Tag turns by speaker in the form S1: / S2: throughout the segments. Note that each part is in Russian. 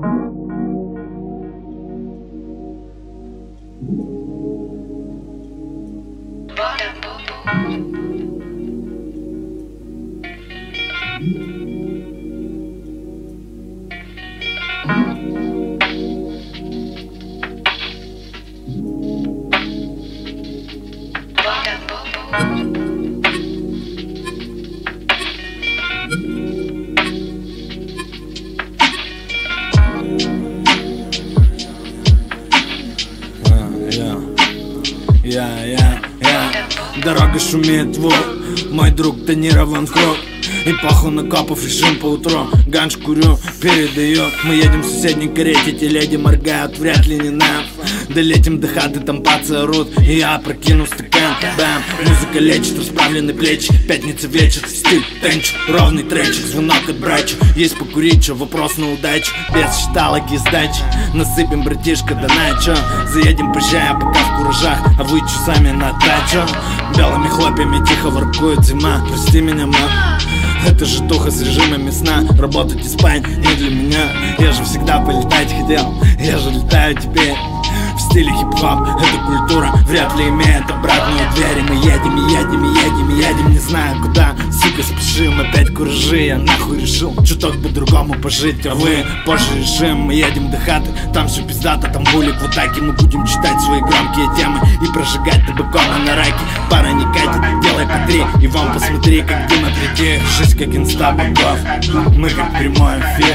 S1: Дорога шумит, мой друг тонирован в круг. И паху накапав, решим поутру. Ганж курю, передаю. Мы едем в соседней карете, те леди моргают, вряд ли не нам. Долетим до хаты, там пацы орут, и я прокину стакан. Бам, музыка лечит, расправлены плечи. Пятница вечер, стиль тенч, ровный тренчик, звонок от брача. Есть покурить, чё, вопрос на удачу. Без считалок и сдачи. Насыпем, братишка, да на чё. Заедем, приезжая, пока в куражах, а вы часами на дачу. Белыми хлопьями тихо воркует зима. Прости меня, ма. Это же туха с режимами сна. Работать и спать не для меня. Я же всегда полетать хотел, я же летаю теперь. В стиле хип-хоп, эта культура вряд ли имеет обратную дверь. И мы едем, и едем, и едем, и едем, не знаю куда. Сука, спешим, опять куражи. Я нахуй решил чуток по-другому пожить. А вы позже решим, мы едем до хаты. Там все пиздато, там булик в атаке. Мы будем читать свои громкие темы и прожигать табаком на раке. Пара не катит, делай по 3. И вам посмотри, как Дима прийти. Жизнь как инста-богов, мы как прямой эфир.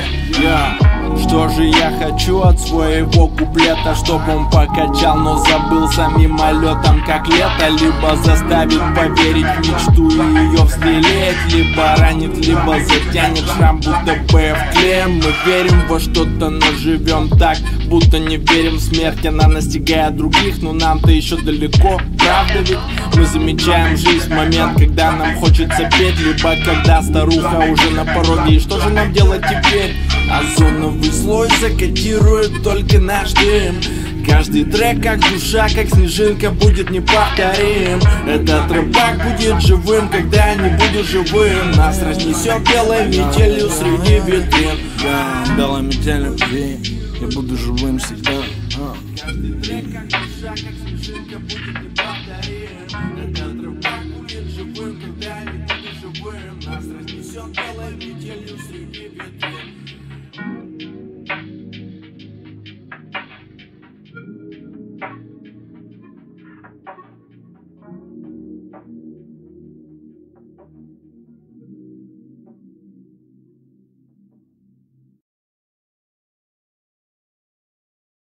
S2: Что же я хочу от своего куплета? Чтоб он покачал, но забылся мимолетом, как лето. Либо заставит поверить в мечту и ее взлелеять, либо ранит, либо затянет шрам, будто бы в клеем. Мы верим во что-то, но живем так, будто не верим в смерть. Она настигает других, но нам-то еще далеко. Правда ведь? Мы замечаем жизнь в момент, когда нам хочется петь, либо когда старуха уже на пороге. И что же нам делать теперь? Озоновый слой закодирует только наш дым. Каждый трек как душа, как снежинка, будет неповторим. Этот рыбак будет живым, когда не буду живым. Нас разнесет белой метелью среди витрин.
S1: Белой метелью, я буду живым всегда.
S2: Каждый трек как душа, как снежинка, будет неповторим. Этот рыбак будет живым, когда не